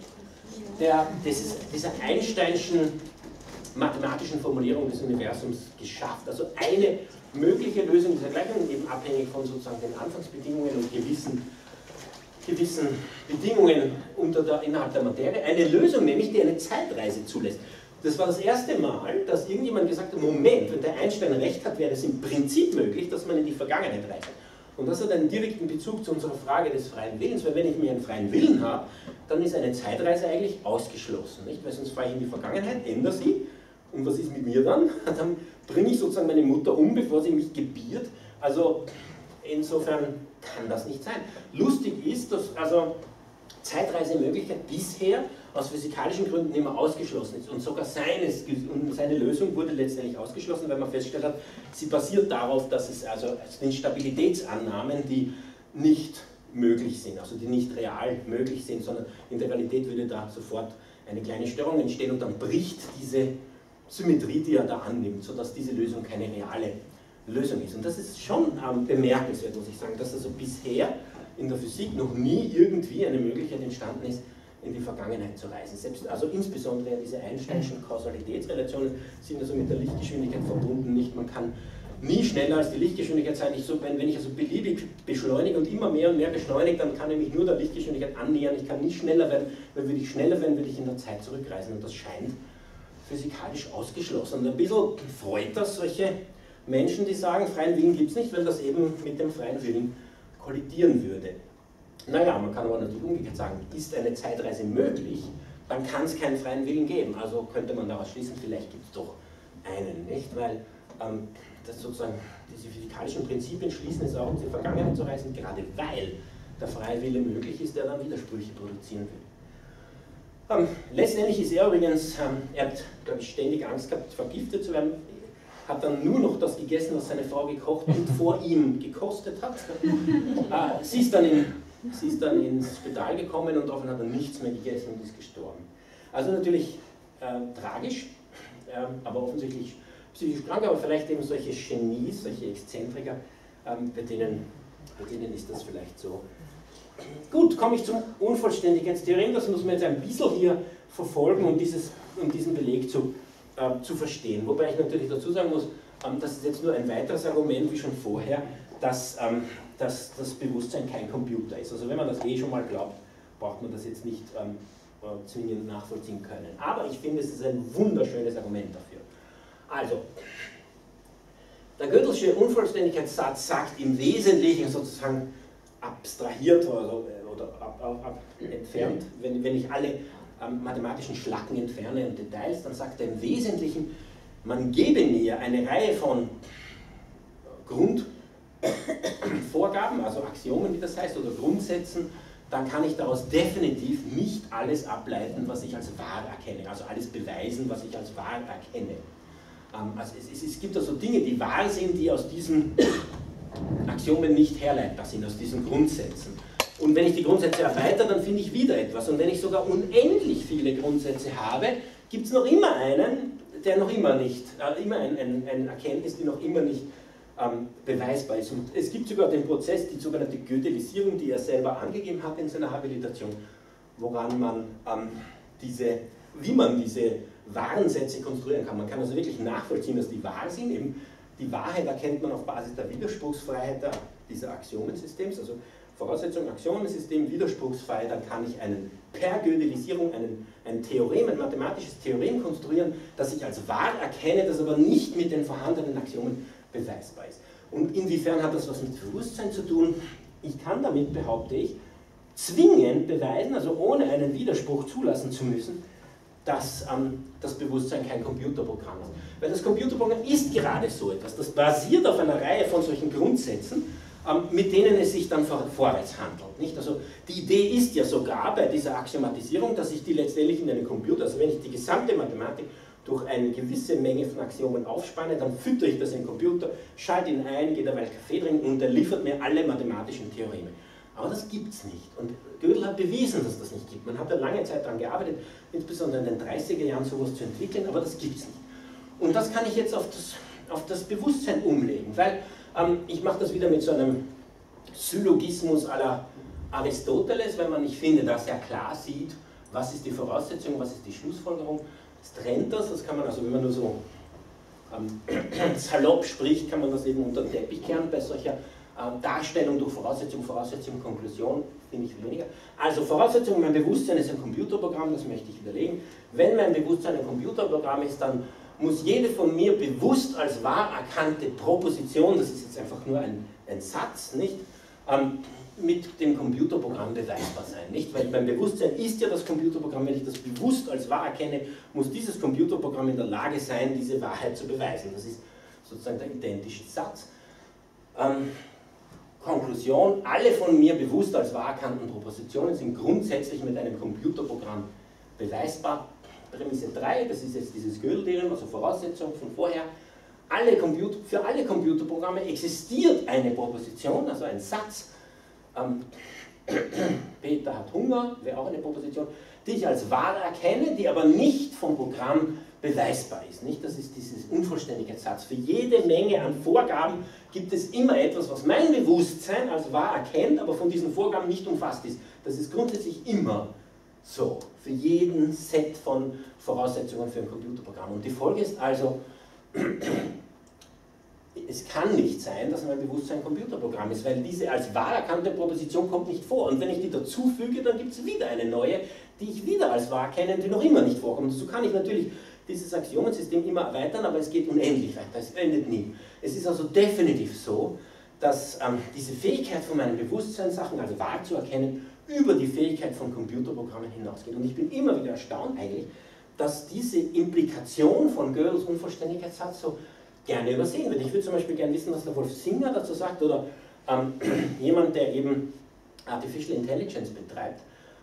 dieser Einsteinschen mathematischen Formulierung des Universums geschafft. Also eine mögliche Lösung dieser Gleichung, eben abhängig von sozusagen den Anfangsbedingungen und gewissen Bedingungen innerhalb der Materie. Eine Lösung nämlich, die eine Zeitreise zulässt. Das war das erste Mal, dass irgendjemand gesagt hat, Moment, wenn der Einstein recht hat, wäre es im Prinzip möglich, dass man in die Vergangenheit reist. Und das hat einen direkten Bezug zu unserer Frage des freien Willens, weil wenn ich mir einen freien Willen habe, dann ist eine Zeitreise eigentlich ausgeschlossen, nicht? Weil sonst fahre ich in die Vergangenheit, ändere sie Und was ist mit mir dann? Dann bringe ich sozusagen meine Mutter um, bevor sie mich gebiert. Also insofern kann das nicht sein. Lustig ist, dass also Zeitreisemöglichkeit bisher aus physikalischen Gründen immer ausgeschlossen ist. Und sogar seine Lösung wurde letztendlich ausgeschlossen, weil man festgestellt hat, sie basiert darauf, dass es also Instabilitätsannahmen, die nicht möglich sind, also die nicht real möglich sind, sondern in der Realität würde da sofort eine kleine Störung entstehen und dann bricht diese Symmetrie, die er da annimmt, sodass diese Lösung keine reale Lösung ist. Und das ist schon bemerkenswert, muss ich sagen, dass also bisher in der Physik noch nie irgendwie eine Möglichkeit entstanden ist, in die Vergangenheit zu reisen. Selbst, also insbesondere diese Einsteinschen Kausalitätsrelationen sind also mit der Lichtgeschwindigkeit verbunden. Nicht, man kann nie schneller als die Lichtgeschwindigkeit sein. Wenn ich also beliebig beschleunige und immer mehr und mehr beschleunige, dann kann ich mich nur der Lichtgeschwindigkeit annähern. Ich kann nicht schneller werden, weil würde ich schneller werden, würde ich in der Zeit zurückreisen. Und das scheint physikalisch ausgeschlossen. Und ein bisschen freut das solche Menschen, die sagen, freien Willen gibt es nicht, weil das eben mit dem freien Willen kollidieren würde. Naja, man kann aber natürlich umgekehrt sagen, ist eine Zeitreise möglich, dann kann es keinen freien Willen geben. Also könnte man daraus schließen, vielleicht gibt es doch einen, nicht? Weil das sozusagen diese physikalischen Prinzipien schließen es auch, in die Vergangenheit zu reisen, gerade weil der freie Wille möglich ist, der dann Widersprüche produzieren will. Letztendlich ist er übrigens, er hat, glaube ich, ständig Angst gehabt, vergiftet zu werden, hat dann nur noch das gegessen, was seine Frau gekocht und vor ihm gekostet hat. Sie ist dann ins Spital gekommen und davon hat er nichts mehr gegessen und ist gestorben. Also natürlich tragisch, aber offensichtlich psychisch krank, aber vielleicht eben solche Genies, solche Exzentriker, bei denen ist das vielleicht so. Gut, komme ich zum Unvollständigkeitstheorem, das muss man jetzt ein bisschen hier verfolgen, um diesen Beleg zu verstehen. Wobei ich natürlich dazu sagen muss, das ist jetzt nur ein weiteres Argument, wie schon vorher, dass das Bewusstsein kein Computer ist. Also wenn man das schon mal glaubt, braucht man das jetzt nicht zwingend nachvollziehen können. Aber ich finde, es ist ein wunderschönes Argument dafür. Also, der Gödel'sche Unvollständigkeitssatz sagt im Wesentlichen sozusagen abstrahiert oder entfernt, wenn ich alle mathematischen Schlacken entferne und Details, dann sagt er im Wesentlichen, man gebe mir eine Reihe von Grundvorgaben, also Axiomen, wie das heißt, oder Grundsätzen, dann kann ich daraus definitiv nicht alles ableiten, was ich als wahr erkenne, also alles beweisen, was ich als wahr erkenne. Also es gibt also Dinge, die wahr sind, die aus diesen Axiomen nicht herleitbar sind, aus diesen Grundsätzen. Und wenn ich die Grundsätze erweitere, dann finde ich wieder etwas. Und wenn ich sogar unendlich viele Grundsätze habe, gibt es noch immer einen, der noch immer nicht, immer eine Erkenntnis, die noch immer nicht beweisbar ist. Und es gibt sogar den Prozess, die sogenannte Gödelisierung, die er selber angegeben hat in seiner Habilitation, woran man wie man diese wahren Sätze konstruieren kann. Man kann also wirklich nachvollziehen, dass die wahr sind. Eben die Wahrheit erkennt man auf Basis der Widerspruchsfreiheit dieser Axiomensystems, also Voraussetzung, Axiomensystem, Widerspruchsfrei, dann kann ich per Gödelisierung ein Theorem, ein mathematisches Theorem konstruieren, das ich als wahr erkenne, das aber nicht mit den vorhandenen Axiomen beweisbar ist. Und inwiefern hat das was mit Bewusstsein zu tun? Ich kann damit, behaupte ich, zwingend beweisen, also ohne einen Widerspruch zulassen zu müssen, dass das Bewusstsein kein Computerprogramm ist. Weil das Computerprogramm ist gerade so etwas, das basiert auf einer Reihe von solchen Grundsätzen, mit denen es sich dann vorwärts handelt. Nicht? Also die Idee ist ja sogar bei dieser Axiomatisierung, dass ich die letztendlich in einen Computer, also wenn ich die gesamte Mathematik durch eine gewisse Menge von Axiomen aufspanne, dann füttere ich das in den Computer, schalte ihn ein, gehe dabei Kaffee trinken und er liefert mir alle mathematischen Theoreme. Aber das gibt es nicht. Und Gödel hat bewiesen, dass das nicht gibt. Man hat da lange Zeit daran gearbeitet, insbesondere in den 30er Jahren sowas zu entwickeln, aber das gibt es nicht. Und das kann ich jetzt auf das Bewusstsein umlegen, weil ich mache das wieder mit so einem Syllogismus à la Aristoteles, weil man, ich finde, da sehr klar sieht, was ist die Voraussetzung, was ist die Schlussfolgerung. Das trennt das kann man, also wenn man nur so salopp spricht, kann man das eben unter den Teppich kehren bei solcher Darstellung durch Voraussetzung, Konklusion, finde ich weniger. Also Voraussetzung, mein Bewusstsein ist ein Computerprogramm, das möchte ich widerlegen. Wenn mein Bewusstsein ein Computerprogramm ist, dann muss jede von mir bewusst als wahr erkannte Proposition, das ist jetzt einfach nur ein Satz, nicht, mit dem Computerprogramm beweisbar sein, nicht? Weil mein Bewusstsein ist ja das Computerprogramm, wenn ich das bewusst als wahr erkenne, muss dieses Computerprogramm in der Lage sein, diese Wahrheit zu beweisen. Das ist sozusagen der identische Satz. Konklusion, alle von mir bewusst als wahr erkannten Propositionen sind grundsätzlich mit einem Computerprogramm beweisbar. Prämisse 3, das ist jetzt dieses Gödel-Theorem, also Voraussetzung von vorher. Für alle Computerprogramme existiert eine Proposition, also ein Satz. Peter hat Hunger, wäre auch eine Proposition, die ich als wahr erkenne, die aber nicht vom Programm beweisbar ist. Nicht? Das ist dieses Unvollständigkeitssatz. Für jede Menge an Vorgaben gibt es immer etwas, was mein Bewusstsein als wahr erkennt, aber von diesen Vorgaben nicht umfasst ist. Das ist grundsätzlich immer so. Für jeden Set von Voraussetzungen für ein Computerprogramm. Und die Folge ist also, es kann nicht sein, dass mein Bewusstsein ein Computerprogramm ist, weil diese als wahr erkannte Proposition kommt nicht vor. Und wenn ich die dazufüge, dann gibt es wieder eine neue, die ich wieder als wahr kenne, die noch immer nicht vorkommt. So kann ich natürlich dieses Axiomensystem immer erweitern, aber es geht unendlich weiter, es endet nie. Es ist also definitiv so, dass diese Fähigkeit von meinem Bewusstsein, Sachen als wahr zu erkennen, über die Fähigkeit von Computerprogrammen hinausgeht. Und ich bin immer wieder erstaunt eigentlich, dass diese Implikation von Gödels Unvollständigkeitssatz so gerne übersehen wird. Ich würde zum Beispiel gerne wissen, was der Wolf Singer dazu sagt, oder jemand, der eben Artificial Intelligence betreibt,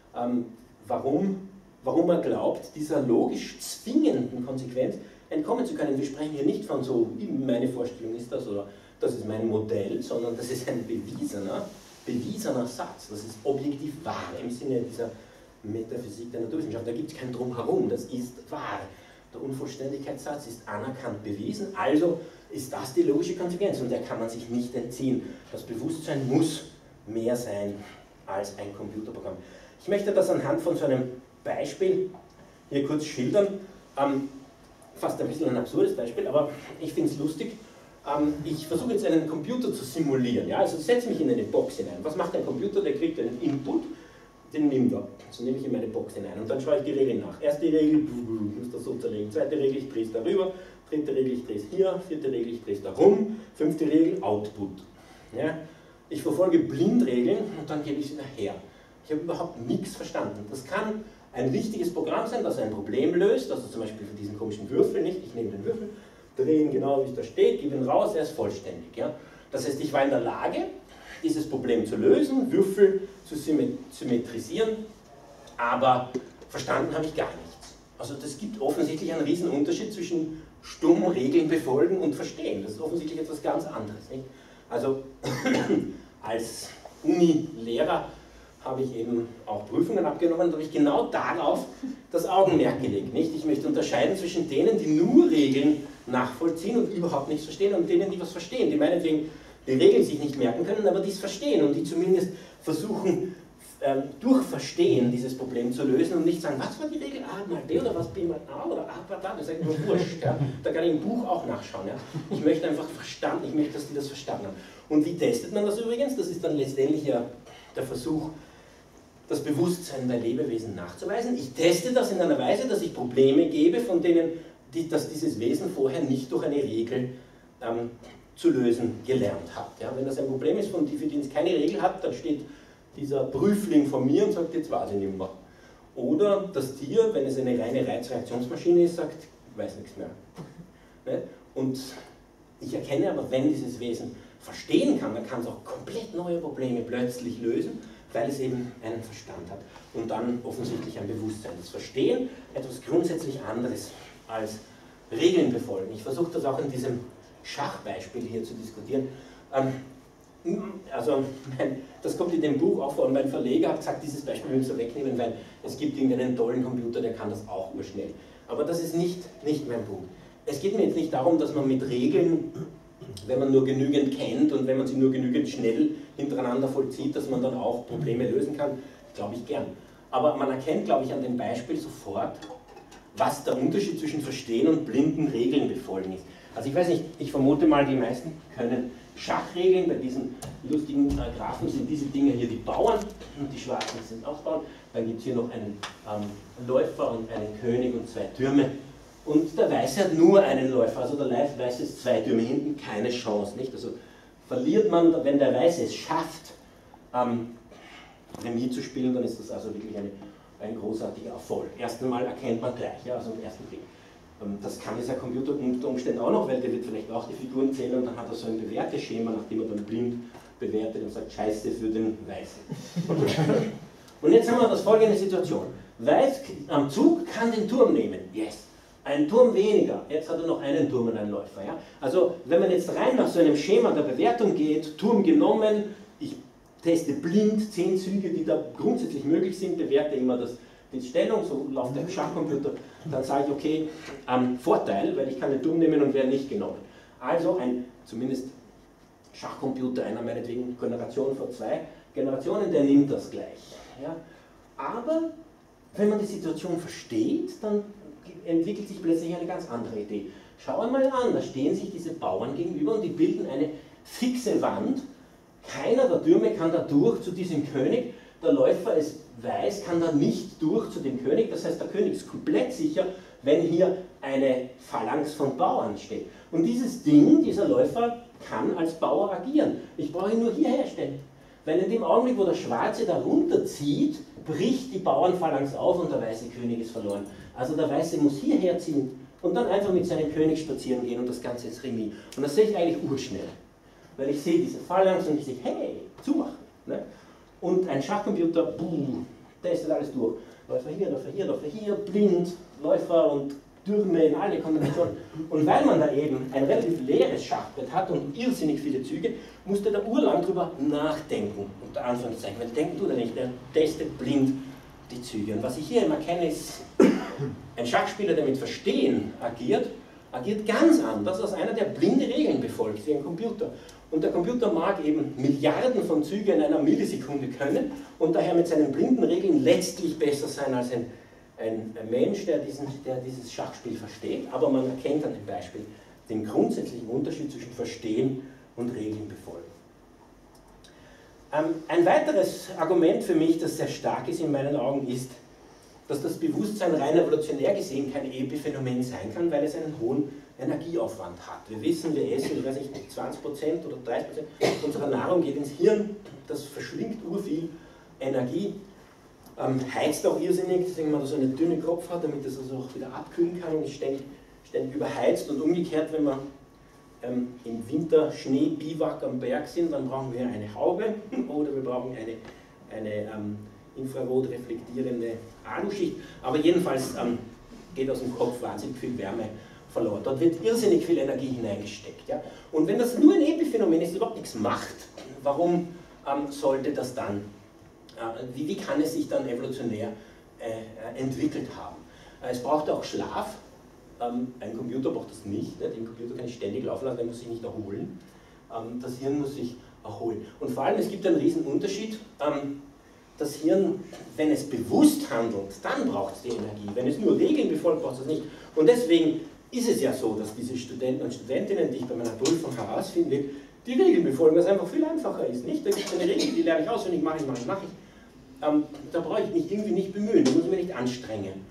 warum er glaubt, dieser logisch zwingenden Konsequenz entkommen zu können. Wir sprechen hier nicht von so, wie meine Vorstellung ist das, oder das ist mein Modell, sondern das ist ein bewiesener Satz. Das ist objektiv wahr im Sinne dieser Metaphysik der Naturwissenschaft. Da gibt es kein Drumherum, das ist wahr. Der Unvollständigkeitssatz ist anerkannt bewiesen, also ist das die logische Konsequenz und der kann man sich nicht entziehen. Das Bewusstsein muss mehr sein als ein Computerprogramm. Ich möchte das anhand von so einem Beispiel hier kurz schildern. Fast ein bisschen ein absurdes Beispiel, aber ich finde es lustig. Ich versuche jetzt einen Computer zu simulieren. Ja? Also setze mich in eine Box hinein. Was macht ein Computer? Der kriegt einen Input, den nimmt er. Also nehme ich in meine Box hinein und dann schaue ich die Regeln nach. Erste Regel, ich muss das so zerlegen. Zweite Regel, ich drehe es darüber. Dritte Regel, ich drehe es hier. Vierte Regel, ich drehe es da rum. Fünfte Regel, Output. Ja? Ich verfolge blind Regeln und dann gebe ich sie nachher. Ich habe überhaupt nichts verstanden. Das kann ein richtiges Programm sein, das ein Problem löst, also zum Beispiel für diesen komischen Würfel nicht. Ich nehme den Würfel, drehe ihn genau wie es da steht, gebe ihn raus, er ist vollständig. Ja? Das heißt, ich war in der Lage, dieses Problem zu lösen, Würfel zu symmetrisieren, aber verstanden habe ich gar nichts. Also das gibt offensichtlich einen riesen Unterschied zwischen stumm Regeln befolgen und verstehen. Das ist offensichtlich etwas ganz anderes. Nicht? Also als Uni-Lehrer habe ich eben auch Prüfungen abgenommen und habe ich genau darauf das Augenmerk gelegt. Nicht? Ich möchte unterscheiden zwischen denen, die nur Regeln nachvollziehen und überhaupt nichts verstehen, und denen, die was verstehen, die meinetwegen die Regeln sich nicht merken können, aber die es verstehen und die zumindest versuchen, durch Verstehen dieses Problem zu lösen und nicht sagen, was war die Regel A mal B oder was B mal A oder A mal B, das ist eigentlich nur wurscht. Ja? Da kann ich im Buch auch nachschauen. Ja? Ich möchte einfach verstanden, ich möchte, dass die das verstanden haben. Und wie testet man das übrigens? Das ist dann letztendlich ja der Versuch, das Bewusstsein bei Lebewesen nachzuweisen. Ich teste das in einer Weise, dass ich Probleme gebe, von denen dass dieses Wesen vorher nicht durch eine Regel zu lösen gelernt hat. Ja, wenn das ein Problem ist, für den es keine Regel hat, dann steht dieser Prüfling vor mir und sagt, jetzt weiß ich nicht mehr. Oder das Tier, wenn es eine reine Reizreaktionsmaschine ist, sagt, ich weiß nichts mehr. Ne? Und ich erkenne aber, wenn dieses Wesen verstehen kann, dann kann es auch komplett neue Probleme plötzlich lösen, weil es eben einen Verstand hat und dann offensichtlich ein Bewusstsein. Das Verstehen etwas grundsätzlich anderes als Regeln befolgen. Ich versuche das auch in diesem Schachbeispiel hier zu diskutieren. Also, das kommt in dem Buch auch vor, und mein Verleger hat gesagt, dieses Beispiel müssen wir wegnehmen, weil es gibt irgendeinen tollen Computer, der kann das auch urschnell. Aber das ist nicht mein Punkt. Es geht mir jetzt nicht darum, dass man mit Regeln, wenn man nur genügend kennt und wenn man sie nur genügend schnell hintereinander vollzieht, dass man dann auch Probleme lösen kann, glaube ich gern. Aber man erkennt, glaube ich, an dem Beispiel sofort, was der Unterschied zwischen Verstehen und blinden Regeln befolgen ist. Also ich weiß nicht, ich vermute mal, die meisten können Schachregeln. Bei diesen lustigen Graphen sind diese Dinge hier die Bauern und die Schwarzen sind auch Bauern. Dann gibt es hier noch einen Läufer und einen König und zwei Türme. Und der Weiße hat nur einen Läufer, also der Weiße ist zwei Türme hinten, keine Chance. Nicht? Also verliert man, wenn der Weiße es schafft, Remis zu spielen, dann ist das also wirklich ein großartiger Erfolg. Erst einmal erkennt man gleich, ja, also im ersten Blick. Das kann dieser Computer unter Umständen auch noch, weil der wird vielleicht auch die Figuren zählen und dann hat er so ein Bewerteschema, nachdem er dann blind bewertet und sagt, Scheiße für den Weißen. Und jetzt haben wir das folgende Situation. Weiß am Zug kann den Turm nehmen, yes. Ein Turm weniger, jetzt hat er noch einen Turm und einen Läufer. Ja? Also wenn man jetzt rein nach so einem Schema der Bewertung geht, Turm genommen, ich teste blind 10 Züge, die da grundsätzlich möglich sind, bewerte immer die Stellung, so läuft der Schachcomputer, dann sage ich, okay, Vorteil, weil ich kann den Turm nehmen und werde nicht genommen. Also ein, zumindest Schachcomputer, einer meinetwegen Generation vor 2 Generationen, der nimmt das gleich. Ja? Aber wenn man die Situation versteht, dann entwickelt sich plötzlich eine ganz andere Idee. Schau einmal an, da stehen sich diese Bauern gegenüber und die bilden eine fixe Wand. Keiner der Türme kann da durch zu diesem König. Der Läufer ist weiß, kann da nicht durch zu dem König. Das heißt, der König ist komplett sicher, wenn hier eine Phalanx von Bauern steht. Und dieses Ding, dieser Läufer, kann als Bauer agieren. Ich brauche ihn nur hierher stellen. Weil in dem Augenblick, wo der Schwarze da runterzieht, bricht die Bauernphalanx auf und der weiße König ist verloren. Also der Weiße muss hierher ziehen und dann einfach mit seinem König spazieren gehen und das Ganze ist Remis. Und das sehe ich eigentlich urschnell. Weil ich sehe diese Phalanx und ich sehe, hey, zumachen. Ne? Und ein Schachcomputer, testet alles durch. Läufer hier, blind, Läufer und Türme in alle Kombinationen. Und weil man da eben ein relativ leeres Schachbrett hat und irrsinnig viele Züge, musste der urlang drüber nachdenken. Unter Anführungszeichen, weil denken tut er nicht, der testet blind die Züge. Und was ich hier immer kenne, ist, ein Schachspieler, der mit Verstehen agiert ganz anders als einer, der blinde Regeln befolgt, wie ein Computer. Und der Computer mag eben Milliarden von Zügen in einer Millisekunde können und daher mit seinen blinden Regeln letztlich besser sein als ein Mensch, der dieses Schachspiel versteht. Aber man erkennt an dem Beispiel den grundsätzlichen Unterschied zwischen Verstehen und Regeln befolgen. Ein weiteres Argument für mich, das sehr stark ist in meinen Augen, ist, dass das Bewusstsein rein evolutionär gesehen kein Epiphänomen sein kann, weil es einen hohen Energieaufwand hat. Wir wissen, wir essen, ich weiß nicht, 20% oder 30% unserer Nahrung geht ins Hirn, das verschlingt urviel Energie, heizt auch irrsinnig, deswegen man da so eine dünne Kopf hat, damit das also auch wieder abkühlen kann und nicht ständig überheizt. Und umgekehrt, wenn wir im Winter Schneebiwak am Berg sind, dann brauchen wir eine Haube oder wir brauchen eine infrarot reflektierende Aluschicht, aber jedenfalls geht aus dem Kopf wahnsinnig viel Wärme verloren. Dort wird irrsinnig viel Energie hineingesteckt. Ja? Und wenn das nur ein Epiphänomen ist, überhaupt nichts macht, warum sollte das dann, wie kann es sich dann evolutionär entwickelt haben? Es braucht auch Schlaf. Ein Computer braucht das nicht. Ne? Den Computer kann ich ständig laufen lassen, der muss sich nicht erholen. Das Hirn muss sich erholen. Und vor allem, es gibt einen riesen Unterschied. Das Hirn, wenn es bewusst handelt, dann braucht es die Energie. Wenn es nur Regeln befolgt, braucht es das nicht. Und deswegen ist es ja so, dass diese Studenten und Studentinnen, die ich bei meiner Prüfung herausfinden will, die Regeln befolgen, was einfach viel einfacher ist. Nicht? Da gibt es eine Regel, die lerne ich auswendig, mache ich. Da brauche ich mich irgendwie nicht bemühen, da muss ich mich nicht anstrengen.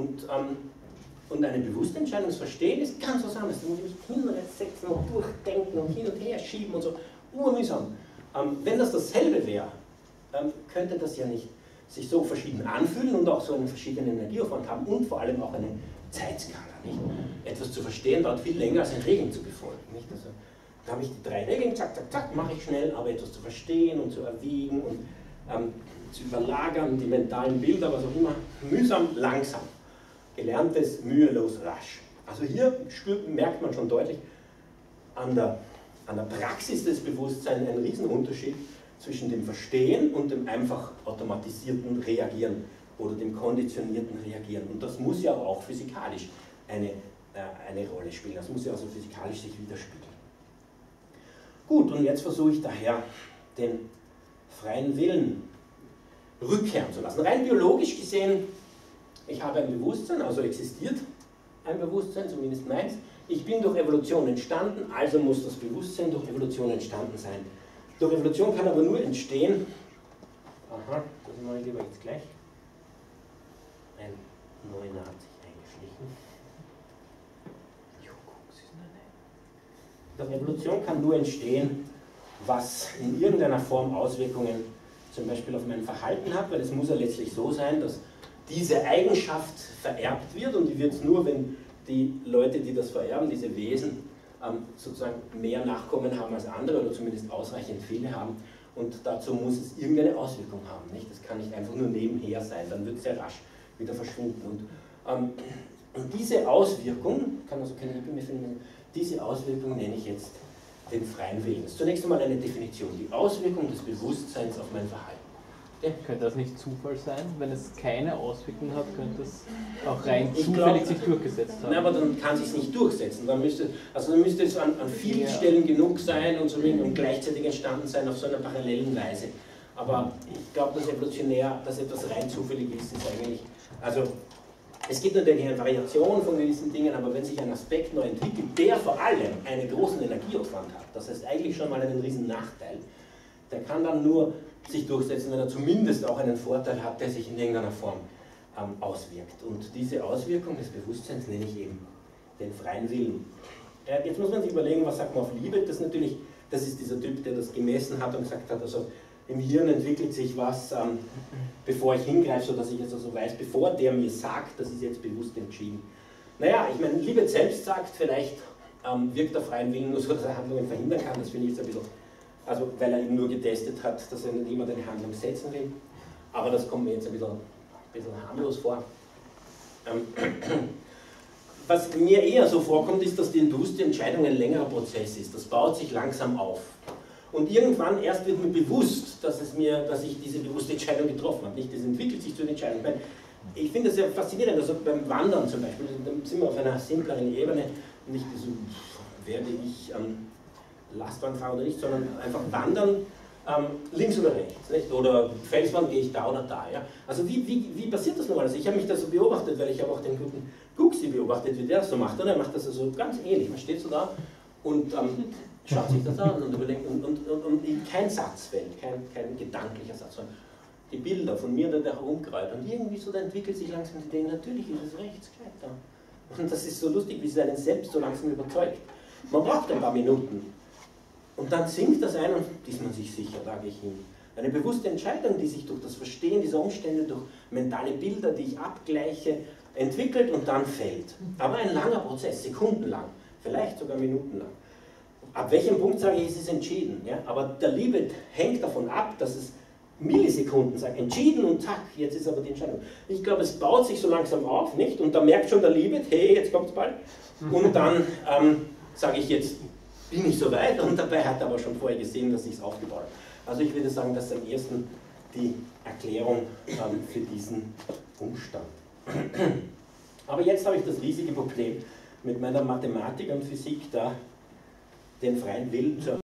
Und eine bewusste Entscheidung, das Verstehen, ist ganz was anderes. Da muss ich mich hinsetzen und durchdenken und hin und her schieben und so. Urmühsam. Wenn das dasselbe wäre, könnte das ja nicht sich so verschieden anfühlen und auch so einen verschiedenen Energieaufwand haben und vor allem auch eine Zeitskala. Nicht? Etwas zu verstehen dauert viel länger als eine Regel zu befolgen. Nicht? Also, da habe ich die 3 Regeln, zack, zack, zack, mache ich schnell, aber etwas zu verstehen und zu erwiegen und zu überlagern, die mentalen Bilder, was auch immer, mühsam, langsam. Gelerntes, mühelos, rasch. Also hier merkt man schon deutlich an der Praxis des Bewusstseins einen riesen Unterschied zwischen dem Verstehen und dem einfach automatisierten Reagieren oder dem konditionierten Reagieren. Und das muss ja auch physikalisch eine Rolle spielen. Das muss ja also physikalisch sich widerspiegeln. Gut, und jetzt versuche ich daher, den freien Willen rückkehren zu lassen. Rein biologisch gesehen, ich habe ein Bewusstsein, also existiert ein Bewusstsein, zumindest meins. Ich bin durch Evolution entstanden, also muss das Bewusstsein durch Evolution entstanden sein. Durch Evolution kann aber nur entstehen, aha, das mache ich lieber jetzt gleich, ein Neuen hat sich eingeschlichen. Durch Evolution kann nur entstehen, was in irgendeiner Form Auswirkungen zum Beispiel auf mein Verhalten habe, weil es muss ja letztlich so sein, dass diese Eigenschaft vererbt wird und die wird es nur, wenn die Leute, die das vererben, diese Wesen, sozusagen mehr Nachkommen haben als andere oder zumindest ausreichend viele haben und dazu muss es irgendeine Auswirkung haben. Nicht? Das kann nicht einfach nur nebenher sein, dann wird es sehr rasch wieder verschwinden. Und diese Auswirkung, kann also keine Liebe mehr finden, diese Auswirkung nenne ich jetzt den freien Willen. Das ist zunächst einmal eine Definition, die Auswirkung des Bewusstseins auf mein Verhalten. Ja. Könnte das nicht Zufall sein? Wenn es keine Auswirkung hat, könnte es auch rein zufällig sich durchgesetzt haben. Nein, aber dann kann es sich nicht durchsetzen. Dann müsste es an vielen Stellen genug sein und, so und gleichzeitig entstanden sein auf so einer parallelen Weise. Aber ich glaube, dass evolutionär, dass etwas rein zufällig ist eigentlich, also es gibt natürlich eine Variation von gewissen Dingen, aber wenn sich ein Aspekt neu entwickelt, der vor allem einen großen Energieaufwand hat, das heißt eigentlich schon mal einen riesen Nachteil, der kann dann nur sich durchsetzen, wenn er zumindest auch einen Vorteil hat, der sich in irgendeiner Form auswirkt. Und diese Auswirkung des Bewusstseins nenne ich eben den freien Willen. Jetzt muss man sich überlegen, was sagt man auf Liebe? Das ist dieser Typ, der das gemessen hat und gesagt hat, also im Hirn entwickelt sich was, bevor ich hingreife, sodass ich jetzt also weiß, bevor der mir sagt, das ist jetzt bewusst entschieden. Naja, ich meine, Liebe selbst sagt, vielleicht wirkt der freien Willen nur so, dass er Handlungen verhindern kann, das finde ich jetzt ein bisschen, also weil er eben nur getestet hat, dass er nicht immer eine Handlung setzen will, aber das kommt mir jetzt ein bisschen harmlos vor. Was mir eher so vorkommt, ist, dass die bewusste Entscheidung ein längerer Prozess ist, das baut sich langsam auf. Und irgendwann erst wird mir bewusst, dass ich diese bewusste Entscheidung getroffen habe. Nicht, das entwickelt sich zu einer Entscheidung. Ich finde das sehr faszinierend, also beim Wandern zum Beispiel, da sind wir auf einer simpleren Ebene, nicht so, werde ich Lastwagen fahren oder nicht, sondern einfach wandern, links oder rechts, nicht? Oder Felswand gehe ich da oder da. Ja? Also wie passiert das normalerweise? Ich habe mich da so beobachtet, weil ich habe auch den guten Guxi beobachtet, wie der das so macht. Und er macht das also ganz ähnlich. Man steht so da und schaut sich das an und überlegt und kein Satz fällt, kein gedanklicher Satz, sondern die Bilder von mir, der herumkreuzt und irgendwie so, da entwickelt sich langsam die Idee, natürlich ist es rechts, gleich da. Und das ist so lustig, wie es einen selbst so langsam überzeugt. Man braucht ein paar Minuten und dann sinkt das ein und ist man sich sicher, da gehe ich hin. Eine bewusste Entscheidung, die sich durch das Verstehen dieser Umstände, durch mentale Bilder, die ich abgleiche, entwickelt und dann fällt. Aber ein langer Prozess, sekundenlang, vielleicht sogar minutenlang. Ab welchem Punkt sage ich, es ist entschieden. Ja? Aber der Liebe hängt davon ab, dass es Millisekunden sagt, entschieden und zack, jetzt ist aber die Entscheidung. Ich glaube, es baut sich so langsam auf, nicht? Und da merkt schon der Liebe, hey, jetzt kommt es bald. Und dann sage ich, jetzt bin ich soweit und dabei hat er aber schon vorher gesehen, dass ich es aufgebaut habe. Also ich würde sagen, das ist am ersten die Erklärung für diesen Umstand. Aber jetzt habe ich das riesige Problem mit meiner Mathematik und Physik da den freien Willen zu